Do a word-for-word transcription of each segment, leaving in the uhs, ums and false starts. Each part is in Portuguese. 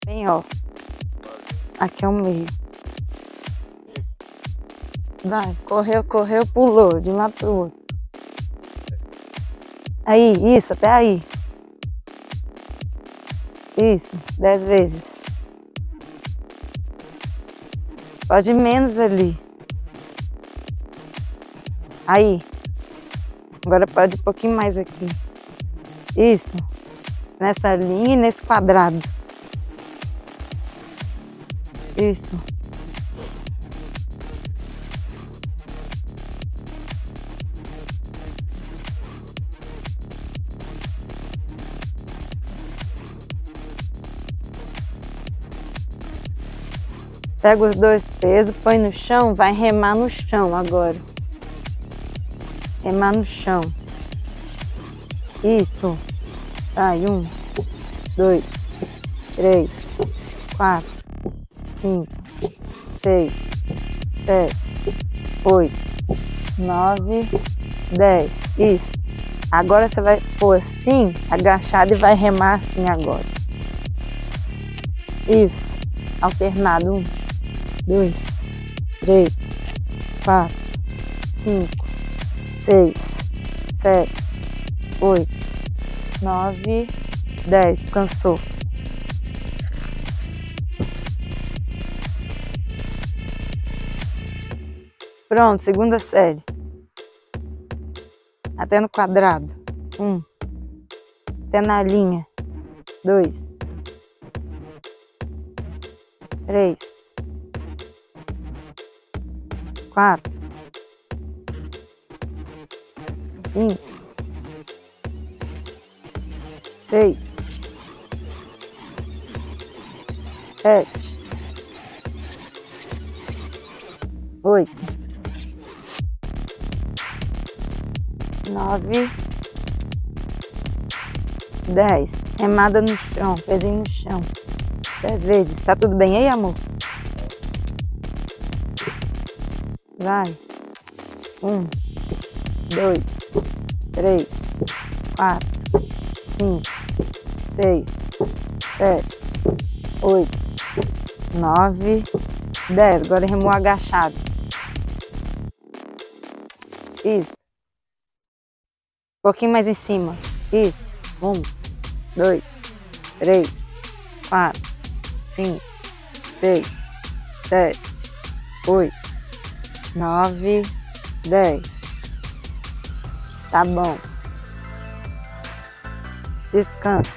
Bem, ó. Aqui é o meio. Vai, correu, correu, pulou de um lado pro outro. Aí, isso, até aí. Isso, dez vezes. Pode ir menos ali. Aí. Agora pode ir um pouquinho mais aqui. Isso. Nessa linha e nesse quadrado. Isso. Pega os dois pesos, põe no chão, vai remar no chão agora. Remar no chão. Isso. Vai, um, dois, três, quatro, cinco, seis, sete, oito, nove, dez. Isso. Agora você vai pôr assim, agachado, e vai remar assim agora. Isso. Alternado. Um, dois, três, quatro, cinco, seis, sete, oito, nove, dez. Cansou. Pronto, segunda série. Até no quadrado. Um. Até na linha. Dois. Três. Quatro. Cinco. Seis. Sete. Oito. Nove. Dez. Remada no chão, pezinho no chão. Dez vezes. Tá tudo bem aí, amor? Vai. Um, dois, três, quatro, cinco, seis, sete, oito, nove, dez. Agora remou agachado. Isso. Um pouquinho mais em cima. Isso. Um, dois, três, quatro, cinco, seis, sete, oito, nove, dez. Tá bom. Descansa.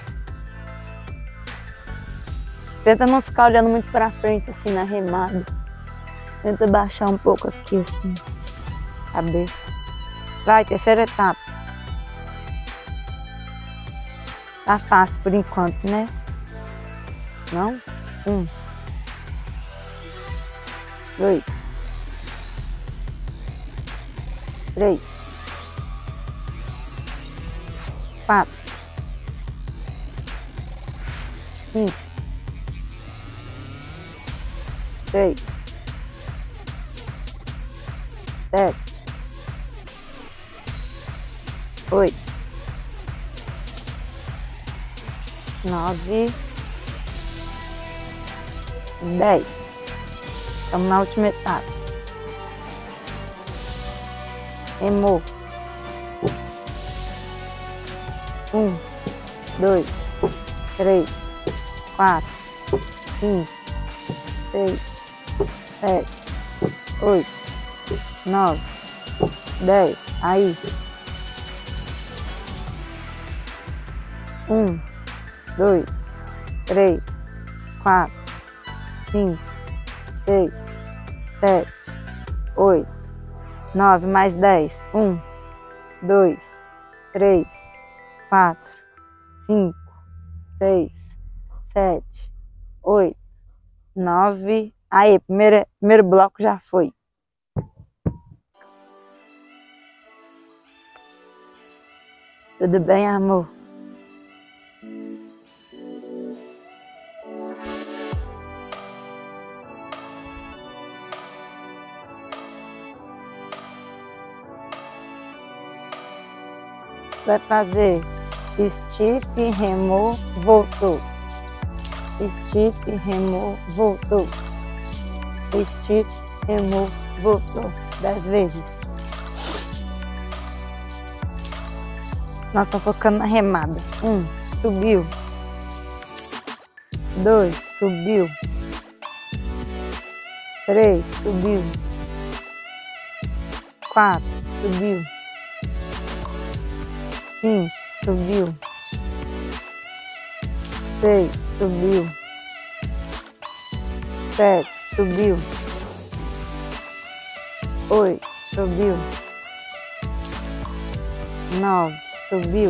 Tenta não ficar olhando muito pra frente assim na remada. Tenta baixar um pouco aqui assim. Cabeça. Vai, terceira etapa. Tá fácil por enquanto, né? Não? Um. Dois. Três. Quatro. Cinco. Seis. Sete. Oito. Nove. Dez. Estamos na última etapa. Remou. Um, dois, três, quatro, cinco, seis, sete, oito, nove, dez. Aí. Um, dois, três, quatro, cinco, seis, sete, oito, nove, mais dez. Um, dois, três, quatro, cinco, seis, sete, oito, nove. Aí, primeiro, primeiro bloco já foi. Tudo bem, amor? Vai fazer stiff, remou, voltou. Estique, remou, voltou. Estique, remou, voltou. Dez vezes. Nós estamos focando na remada. Um, subiu. Dois, subiu. Três, subiu. Quatro, subiu. Cinco, subiu. Seis, subiu. Sete, subiu. Oito, subiu. Nove, subiu.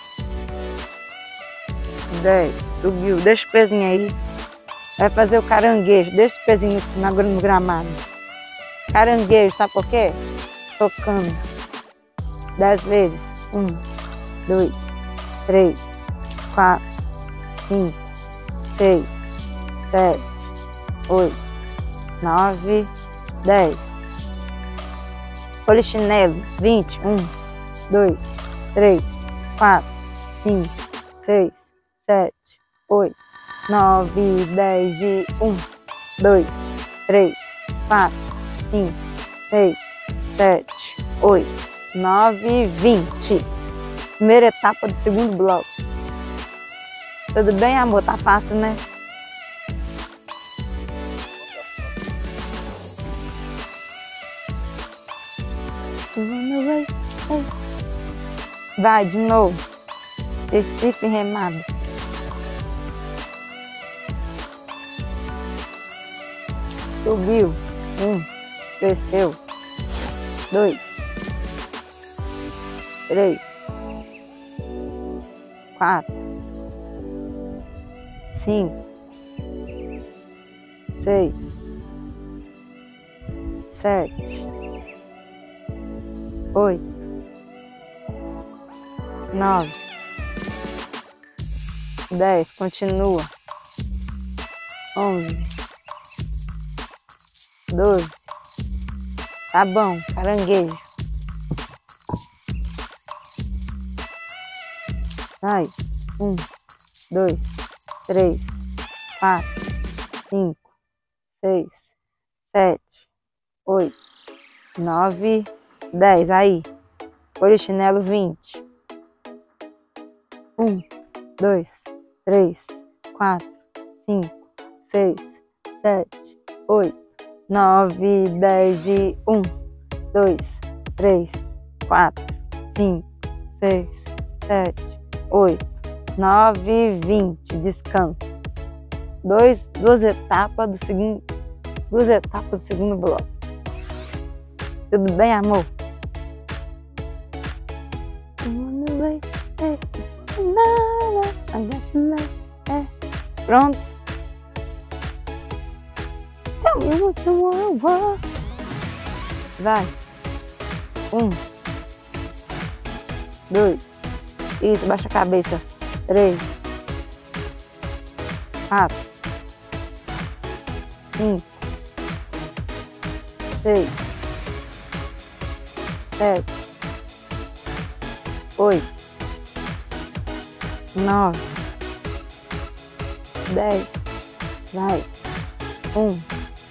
Dez, subiu. Deixa o pezinho aí. Vai fazer o caranguejo. Deixa o pezinho agora no gramado. Caranguejo, sabe por quê? Tocando. Dez vezes. Um, dois, três, quatro, cinco, seis, sete, oito, nove, dez. Polichinelo. Vinte. Um, dois, três, quatro, cinco, seis, sete, oito, nove, dez e um, dois, três, quatro, cinco, seis, sete, oito, nove, vinte. Primeira etapa do segundo bloco. Tudo bem, amor? Tá fácil, né? Vai, de novo. Estique e remada. Subiu. Um. Desceu. Dois. Três. Quatro. Cinco. Seis. Sete. Oito. Nove. Dez. Continua. Onze. Doze. Tá bom. Caranguejo. Vai. Um, dois, três, quatro, cinco, seis, sete, oito, nove, dez. Aí. Polichinelo vinte. Um, dois, três, quatro, cinco, seis, sete, oito, nove, dez e um, dois, três, quatro, cinco, seis, sete, oito, nove, vinte. Descanso. Dois, duas etapas do segundo, duas etapas do segundo bloco. Tudo bem, amor? Pronto. Vai. Um. Dois. Isso, baixa a cabeça. Três. Quatro. Cinco. Seis. Sete. Oito. Nove. Dez. Vai. Um.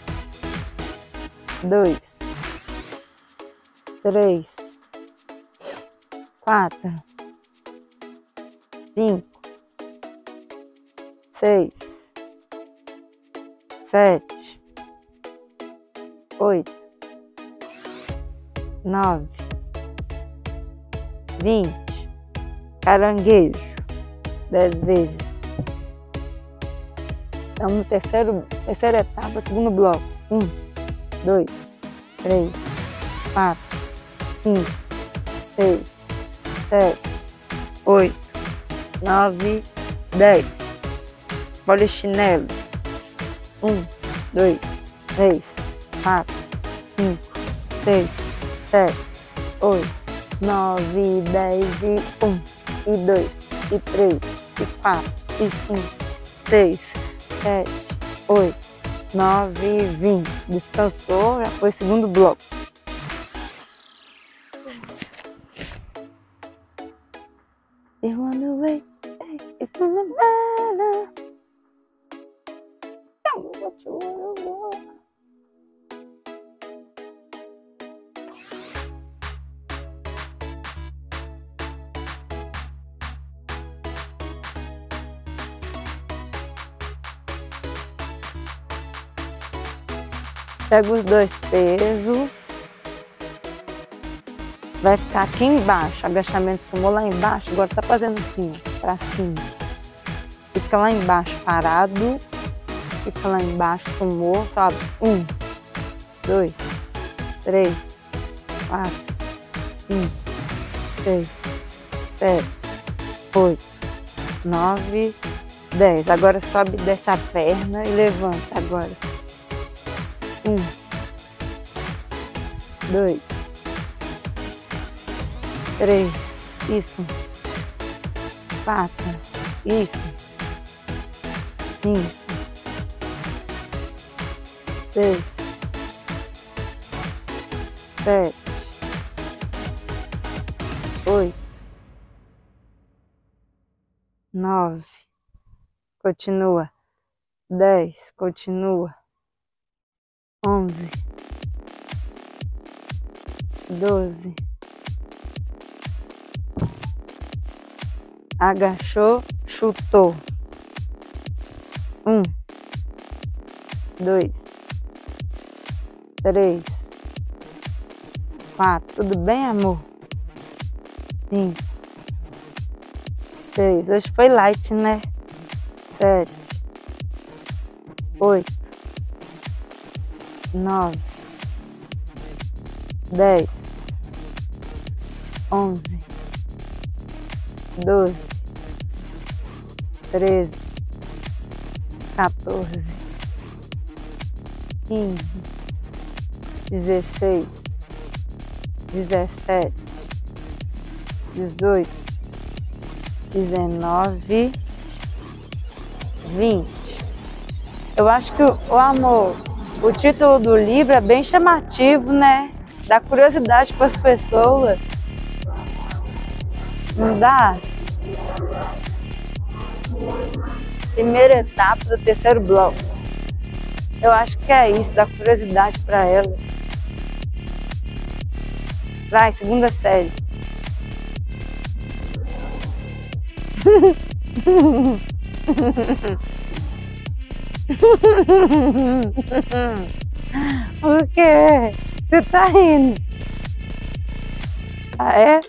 Dois. Três. Quatro. Cinco. Seis. Sete. Oito. Nove. Vinte. Caranguejo. Dez vezes. Estamos no terceiro, terceira etapa, segundo bloco. Um, dois, três, quatro, cinco, seis, sete, oito, nove, dez. Polichinelo. Um, dois, três, quatro, cinco, seis, sete, oito, nove, dez e um, e dois, e três, e quatro, e cinco, seis, sete, oito, nove, vinte. Descansou, já foi segundo bloco. You wanna wait, it's continua, eu vou. Pega os dois pesos. Vai ficar aqui embaixo, agachamento sumô lá embaixo. Agora tá fazendo assim, pra cima. Fica lá embaixo parado. Fica lá embaixo, sumô, sobe. Um, dois, três, quatro, cinco, seis, sete, oito, nove, dez. Agora sobe dessa perna e levanta agora. Um, dois, três, isso, quatro, isso, cinco, seis, sete, oito, nove, continua, dez, continua, onze, doze, agachou, chutou, um, dois, três, quatro, tudo bem, amor? Cinco, seis, hoje foi light, né? Sete, oito, nove, dez, onze, doze, treze, quatorze, quinze, dezesseis, dezessete, dezoito, dezenove, vinte. Eu acho que, o amor, o título do livro é bem chamativo, né? Dá curiosidade para as pessoas. Não dá? Primeira etapa do terceiro bloco. Eu acho que é isso, dá curiosidade para ela. Vai, segunda série. O quê? Você tá rindo? Ah, é?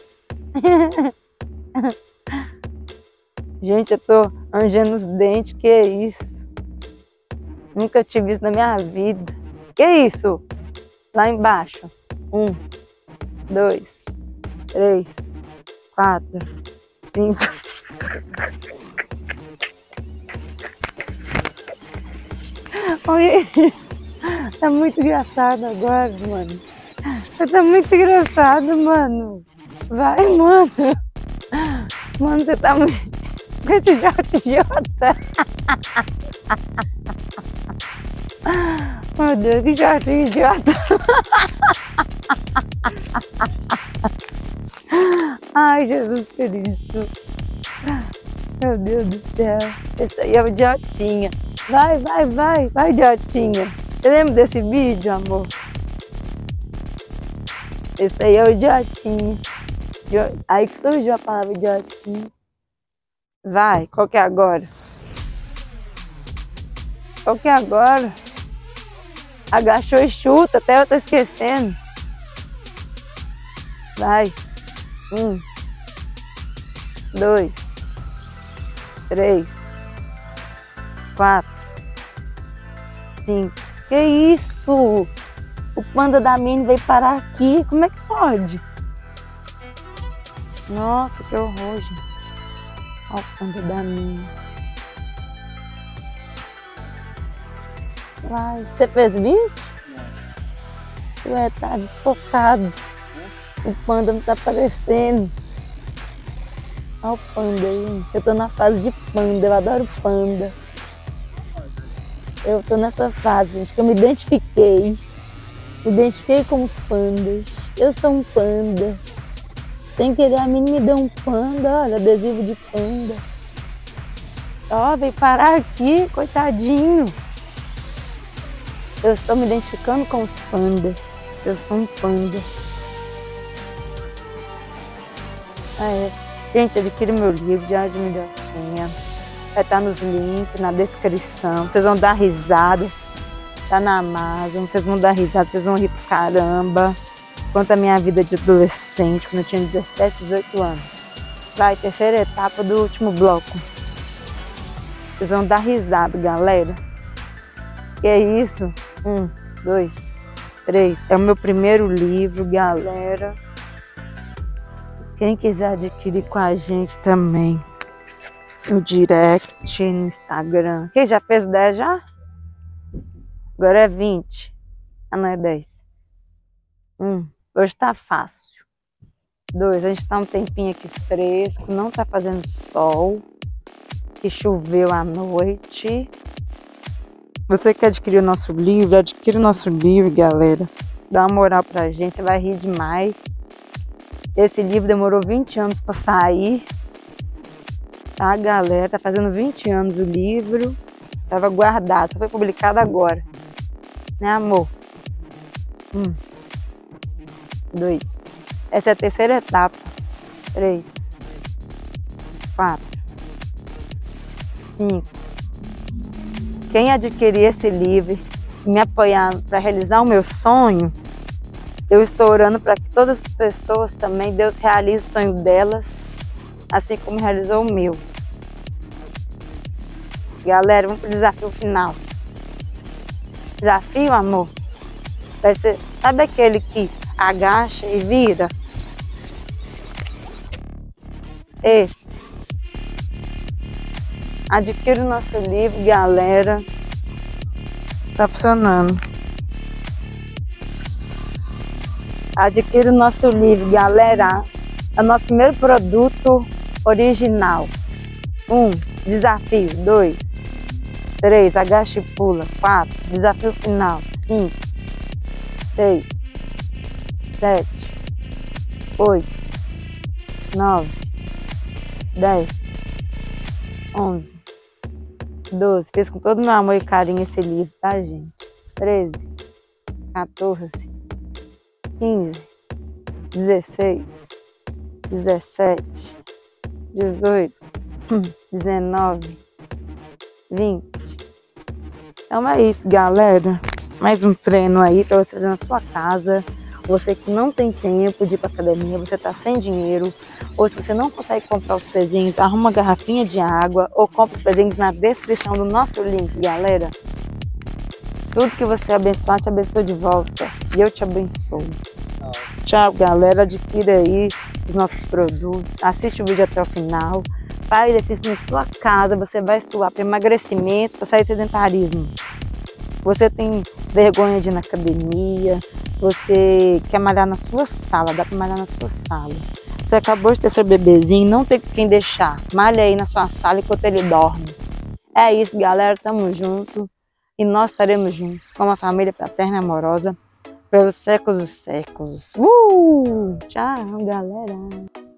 Gente, eu tô arranjando os dentes, que é isso? Nunca tive isso na minha vida. Que é isso? Lá embaixo. Um, dois, três, quatro, cinco. Olha isso. Tá muito engraçado agora, mano. Tá muito engraçado, mano. Vai, mano. Mano, você tá muito... com esse idiota idiota. Meu Deus, que idiota idiota. Ai, Jesus Cristo. Meu Deus do céu. Esse aí é o idiotinha. Vai, vai, vai, vai, idiotinha. Você lembra desse vídeo, amor? Esse aí é o idiotinha. Aí que surgiu a palavra idiotinha. Vai, qual que é agora? Qual que é agora? Agachou e chuta, até eu tô esquecendo. Vai. Um. Dois. Três. Quatro. Cinco. Que isso? O panda da Minnie veio parar aqui. Como é que pode? Nossa, que horror, gente. Olha o panda da Minnie. Vai. Você fez vídeo? Ué, tá desfocado. O panda não tá aparecendo. Olha o panda aí. Eu tô na fase de panda. Eu adoro panda. Eu tô nessa fase, gente, que eu me identifiquei. Me identifiquei com os pandas. Eu sou um panda. Sem querer, a Minnie me deu um panda. Olha, adesivo de panda. Ó, veio parar aqui, coitadinho. Eu estou me identificando com os pandas. Eu sou um panda. É. Gente, adquire meu livro, Diário de uma Idiotinha. Vai estar nos links, na descrição. Vocês vão dar risada. Tá na Amazon. Vocês vão dar risada, vocês vão rir pra caramba. Conta a minha vida de adolescente, quando eu tinha dezessete, dezoito anos. Vai, terceira etapa do último bloco. Vocês vão dar risada, galera. Que é isso? Um, dois, três. É o meu primeiro livro, galera. Quem quiser adquirir com a gente também. No direct, no Instagram. Quem já fez dez já? Agora é vinte. Ah, não é dez. Um. Hoje tá fácil. Dois. A gente tá um tempinho aqui fresco. Não tá fazendo sol. Que choveu à noite. Você que adquiriu o nosso livro, adquire o nosso livro, galera. Dá uma moral pra gente, você vai rir demais. Esse livro demorou vinte anos pra sair. Tá, galera? Tá fazendo vinte anos o livro. Tava guardado, só foi publicado agora. Né, amor? Um. Dois. Essa é a terceira etapa. Três. Quatro. Cinco. Quem adquirir esse livro e me apoiar para realizar o meu sonho, eu estou orando para que todas as pessoas também, Deus realize o sonho delas, assim como realizou o meu. Galera, vamos para o desafio final. Desafio, amor, vai ser, sabe aquele que agacha e vira? Esse. Adquira o nosso livro, galera. Tá funcionando. Adquira o nosso livro, galera. É o nosso primeiro produto original. Um, desafio. Dois, três, agacha e pula. Quatro, desafio final. Cinco, seis, sete, oito, nove, dez, onze. doze. Fiz com todo meu amor e carinho esse livro, tá, gente? treze, quatorze, quinze, dezesseis, dezessete, dezoito, dezenove, vinte. Então é isso, galera. Mais um treino aí pra você fazer na sua casa. Você que não tem tempo de ir pra academia, você tá sem dinheiro, ou se você não consegue comprar os pezinhos, arruma uma garrafinha de água ou compra os pezinhos na descrição do nosso link, galera. Tudo que você abençoar, te abençoa de volta. E eu te abençoo. Tchau, galera. Adquira aí os nossos produtos. Assiste o vídeo até o final. Faz exercício na sua casa. Você vai suar para emagrecimento, para sair do sedentarismo. Você tem vergonha de ir na academia. Você quer malhar na sua sala. Dá para malhar na sua sala. Você acabou de ter seu bebezinho, não tem quem deixar. Malha aí na sua sala enquanto ele dorme. É isso, galera. Tamo junto. E nós estaremos juntos, como a família fraterna e amorosa, pelos séculos dos séculos. Uh! Tchau, galera!